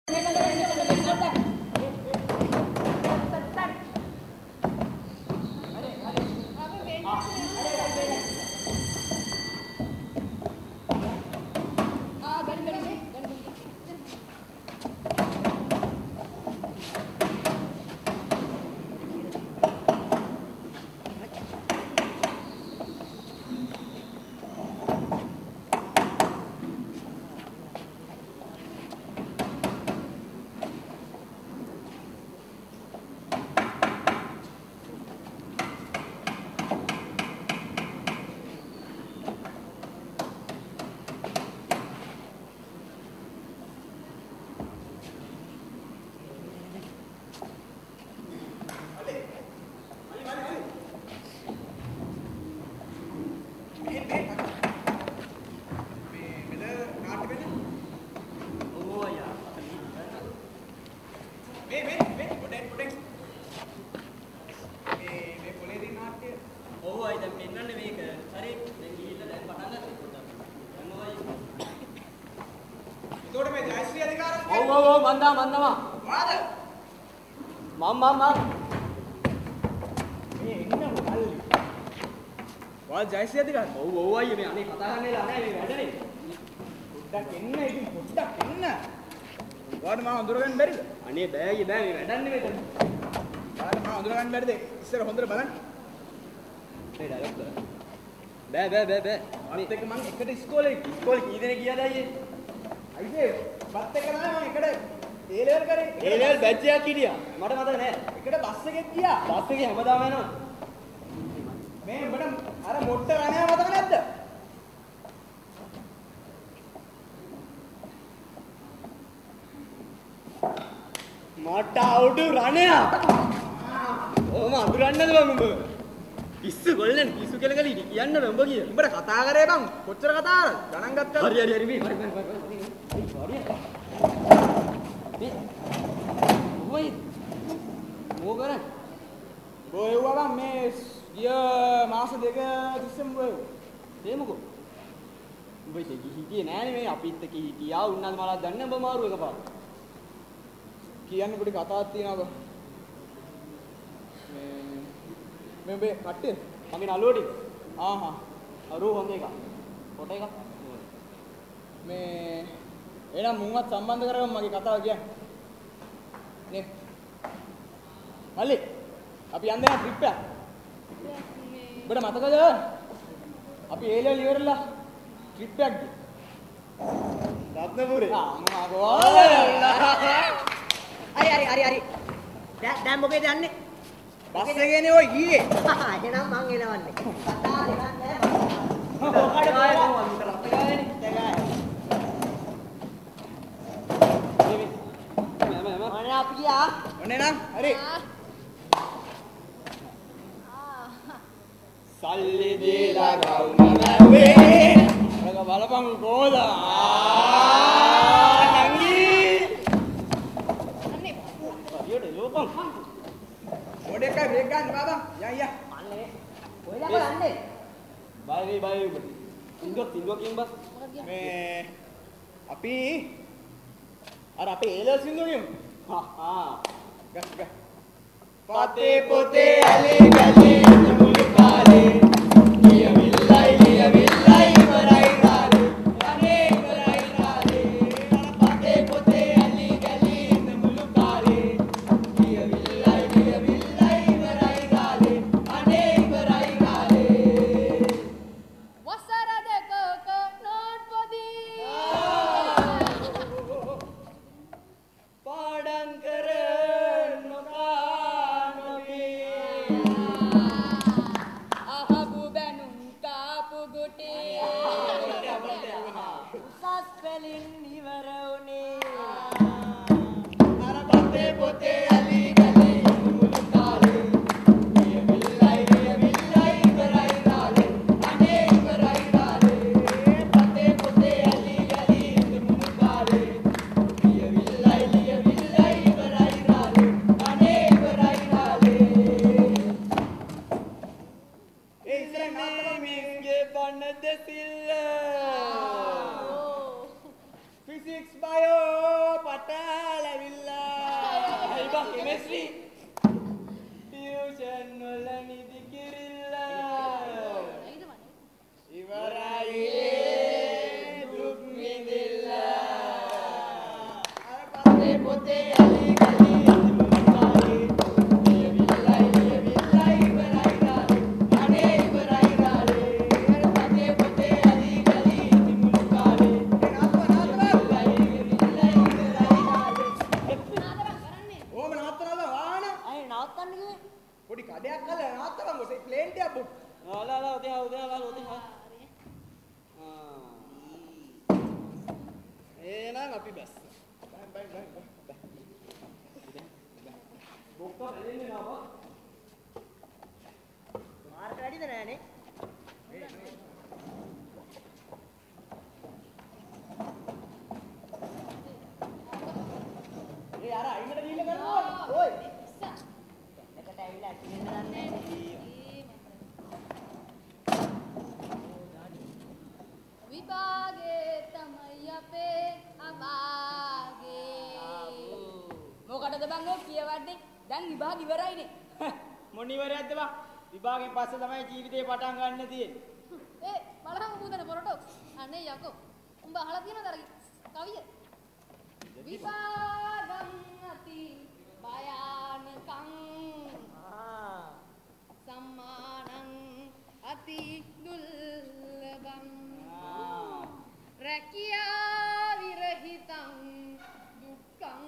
ජයසියද ගන්න. ඔව් ඔව් අයියේ මේ අනේ කතා කරන්න එලා නැහැ මේ වැඩනේ. පොඩ්ඩක් එන්න ඉතින් පොඩ්ඩක් එන්න. ඔයාලට මම අඳුරගන්න බැරිද? අනේ බෑ අයියේ බෑ මේ වැඩන්නේ මෙතන. ඔයාලට මම අඳුරගන්න බැරිද? ඉස්සර හොඳට බලන්න. මේ ඩයලොග් කරා. බෑ. අනිත් එක මම එකට ඉස්කෝලේ කී දෙනෙක් ගියාද අයියේ? අයියේ බත් එක තමයි මම එකට ඒ ලෙවල් කරේ. ඒ ලෙවල් බැච් එකක් හිටියා. මට මතක නෑ. එකට බස් එකෙත් ගියා. බස් එකේ හැමදාම යනවා. මේ උඹට අර මොට්ට රණයා මතක නැද්ද? මට අවුඩු රණයා. ඕම අඳුරන්නද බං උඹ? පිස්සු ගොල්ලන් පිස්සු කියලා කියලා කියන්න බෑ උඹ කිය. උඹට කතා කරේ බං. කොච්චර කතා කරද? ගණන් ගත්තා. හරි මේ හරි. මේ ඔය මොකද? බොයුවා බං මේ ගිය මාස දෙක තිස්සෙම බොයුවා. දෙමුකෝ. උඹ හිටියේ නෑනේ මේ අපිත් එක්ක හිටියා. උන්නත් මලක් දන්නේ උඹ මාරු එකපාර. කියන්න පොඩි කතාවක් තියෙනවා බං. මේ මේ කට්ටිය මගේ නළුව ටික. ආහා. අරු හොඳ එක. ෆොටෝ එකක්. මේ එහෙනම් මුන්වත් සම්බන්ධ කරගමු මගේ කතාව කියන්න. නේ. මල්ලි අපි යන්නේ ට්‍රිප් එකක්. ඔබට මතකද? අපි ඒ ලෙවල් ඉවරලා ට්‍රිප් එකක් ගියා. රත්නපුරේ. අම්මා ගෝල. හරි. දැන් මොකේද යන්නේ? බස් එකේනේ ඔය ගියේ. එහෙනම් මං එනවන්නේ. කතා දෙකක් නෑ. ඔකට ගායනවා විතර රත්නගායනේ. ඔන්න අපි ගියා. ඔන්න එනම්. හරි. සල්ලි දීලා ගවුම නැවේ. ඔක බලපන් කොහොමද? නංගි. අනේ. හරියට ලෝපන්. මොඩේ කයි බ්‍රේක් ගන්න බබා. යන්. අනේ. කොහෙද බලන්නේ? බයි උඹ. සින්දුවක් කියමු බස්. මේ අපි අර අපේ ඒලල් සින්දුව කියමු. ගස්. පතේ පොතේ ඇලේ ගලේ මුළු කාලේ ලියවිල්ලයි ඉවරයි රාලේ අනේ ඉවරයි රාලේ පතේ පොතේ ඇලේ ගලේ මුළු කාලේ ලියවිල්ලයි ඉවරයි රාලේ අනේ ඉවරයි රාලේ වසර දෙකක නෝට් පොදී පාඩම් කර chemistry. Tuition වල නිදි කිරිල්ලා. ඉවරයි දුක් විඳිලා. අර පස්සේ පොතේ යලි ගලි මුල්කාලේ. ලියවිල්ලයි ඉවරයි ගාලේ. අනේ ඉවරයි ගාලේ. අර පස්සේ පොතේ යලි ගලි මුල්කාලේ. ඕම නවත්තනවද වාහන? අය නවත්තන්න කිව්වේ. පොඩි කඩයක් කළා නවත්තපන් ඔසේ ප්ලේන් ටිකක් බොක්. ආලා උදේ. එහෙනම් අපි බස්. බයි. බොක්ක හැලෙන්නේ නාවා. මාර්ක වැඩිද නෑනේ. ඒ අර අයිනට දීලා කරනවා. ඕයි. එකට ඇවිල්ලා ඇක්ටිවෙන්න දන්නේ නෑනේ. විභාගේ තමයි අපේ අභාගේ. මොකටද බං ඔය කියවන්නේ? දැන් විභාග ඉවරයිනේ. මොන ඉවරයක්ද බං? විභාගෙන් පස්සේ තමයි ජීවිතේ පටන් ගන්න තියෙන්නේ. ඒ බලහම පුතේ පොරටොක්ස්. අනේ යකෝ. උඹ අහලා තියෙනවද අර කවිය? විභාගම් අති භයානකං සම්මානං අති දුර්ලභං රැකියා විරහිතං දුක්ඛං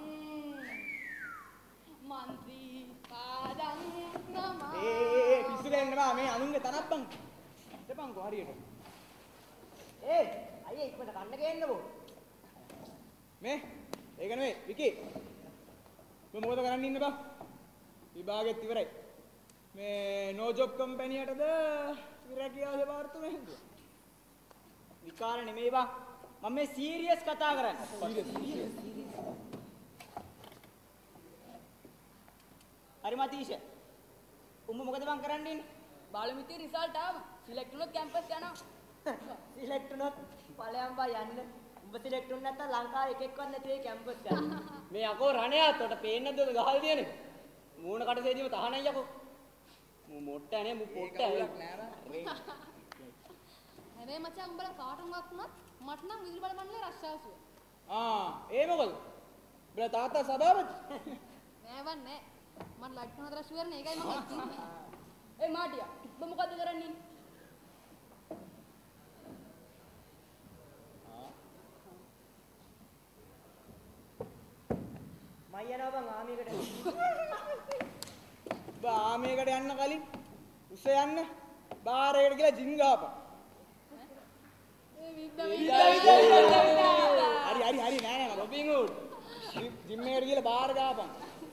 මන්ත්‍රී පාදං නමः. පිස්සු ගන්න බා මේ අනුන්ගේ තනක් බං. ඉතපන්කෝ හරියට. අයියේ ඉක්මනට කන්න ගේන්නකෝ. මේ ඒක නෙවෙයි විකි. මම මොකද කරන්න ඉන්නේ බං? විභාගෙත් ඉවරයි. මේ නෝ ජොබ් කම්පැනියටද රැකියාව දෙපාර්තමේන්තුව. විකාර නෙමෙයි බං. මම මේ සීරියස් කතා කරන්නේ. සීරියස්. හරි මතීෂ. උඹ මොකද බං කරන්න ඉන්නේ? බාලමිතිය රිසල්ට් ආවා. සිලෙක්ට් වුණොත් කැම්පස් යනවා. සිලෙක්ට් වුණොත් ඵලයන් බා යන්න. උඹ සිලෙක්ට් වුණ නැත්නම් ලංකාවේ එකෙක්වත් නැති වෙයි කැම්පස් යන්න. මේ යකෝ රණයාත් උඩ පේන්නේ නැද්ද ගහල් දියනේ? මූණ කටසේදීම තහනයි යකෝ. මු මොට්ටනේ මු පොට්ට හැබැයි මචං උඹලා කාටුන්වත් වුණත් මට නම් විදුලි බල මණ්ඩලේ රස්සාවසුව. ඒ මොකද? උඹලා තාත්තා සභාපති? නෑ. මට ලයිට් කරන හතර ෂුවර් නේ ඒකයි මම හිතුවේ. ඒ මාටියා උඹ මොකද කරන්නේ? මම යනවා බං ආමියකට. ආමියකට යන්න කලින් උස යන්න බාරයකට ගිහලා ජිම් ගහපන්. හරි නෑ රොබින් හුඩ්. ජිම් එකට ගිහලා බාර ගහපන්.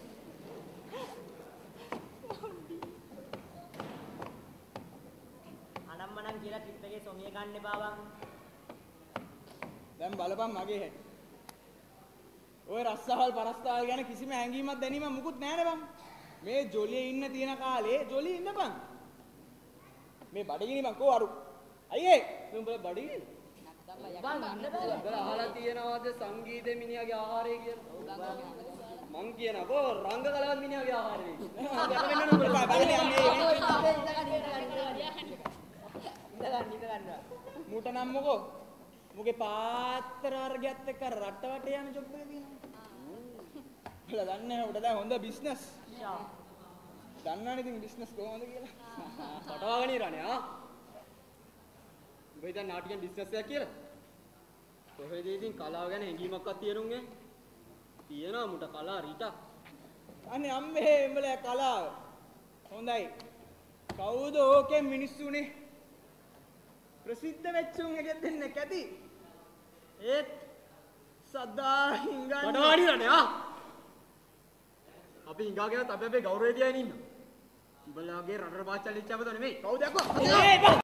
අනම්මනම් කියලා ට්‍රිප් එකේ සොමිය ගන්න එපා බං. දැන් බලපන් මගේ හැටි. ඔය රස්සාවල් පරස්තාවල් ගැන කිසිම හැඟීමක් දැනීමක් මුකුත් නෑනේ බං. මේ ජොලියේ ඉන්න තියෙන කාලේ ජොලියේ ඉන්නපන්. මේ බඩගිනි බං කෝ අරු. අයියේ මේ උඹලා බඩගිනි? බං ඉන්න බෑ. උඹලා අහලා තියෙනවද සංගීතේ මිනිහාගේ ආහාරය කියලා? මං කියනකෝ රංග කලාවත් මිනිහාගේ ආහාරය. දැකගෙන උඹලා බලන්නේ ඉඳගන්න. මූට නම් මොකෝ? මුගේ පාත්‍ර වර්ගයත් එක්ක රට වටේ යන ජොබ් එක තියෙනවා. ඔයාලා දන්නේ නැහැ උඩ දැන් හොඳ බිස්නස්. දන්නවනේ ඉතින් බිස්නස් කොහොමද කියලා. කටවාගෙන ඉරන්නේ උඹ හිතන්නේ නාටිකෙන් බිස්නස් එකක් කියලා? කොහෙද ඉතින් කලාව ගැන හැඟීමක්වත් තියෙනුන්නේ? තියෙනවා මුට කලා රීටක්. අනේ අම්මේ උඹලා කලාව. හොඳයි. කවුද ඕකේ මිනිස්සුනේ? ප්‍රසිද්ධ වෙච්චුන් එකෙක් දෙන්නෙක් ඇති. ඒත් සදා හිඟන්නේ. කටවාගෙන ඉරන්නේ අපි හිඟාගෙනත් අපි අපේ ගෞරවය තියාගෙන ඉන්නවා. උඹලාගේ රටට පාච්චල් ඉච්චවද නෙමෙයි. කවුද යකෝ?